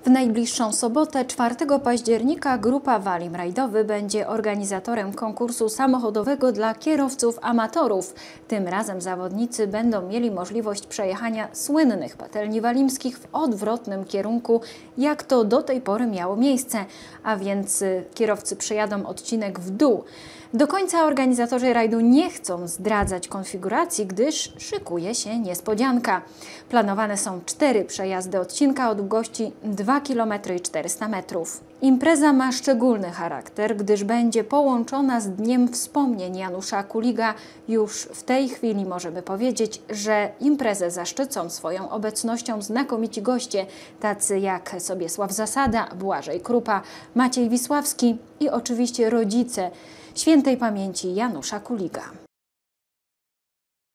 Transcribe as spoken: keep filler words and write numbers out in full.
W najbliższą sobotę, czwartego października, grupa Walim Rajdowy będzie organizatorem konkursu samochodowego dla kierowców amatorów. Tym razem zawodnicy będą mieli możliwość przejechania słynnych patelni walimskich w odwrotnym kierunku, jak to do tej pory miało miejsce, a więc kierowcy przejadą odcinek w dół. Do końca organizatorzy rajdu nie chcą zdradzać konfiguracji, gdyż szykuje się niespodzianka. Planowane są cztery przejazdy odcinka o długości dwa kilometry i czterysta metrów. Impreza ma szczególny charakter, gdyż będzie połączona z Dniem Wspomnień Janusza Kuliga. Już w tej chwili możemy powiedzieć, że imprezę zaszczycą swoją obecnością znakomici goście, tacy jak Sobiesław Zasada, Błażej Krupa, Maciej Wisławski i oczywiście rodzice świętej pamięci Janusza Kuliga.